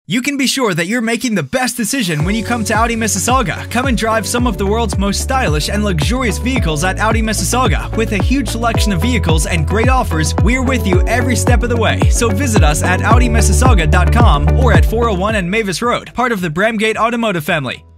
You can be sure that you're making the best decision when you come to Audi Mississauga. Come and drive some of the world's most stylish and luxurious vehicles at Audi Mississauga. With a huge selection of vehicles and great offers, we're with you every step of the way. So visit us at audimississauga.com or at 401 and Mavis Road, part of the Bramgate Automotive family.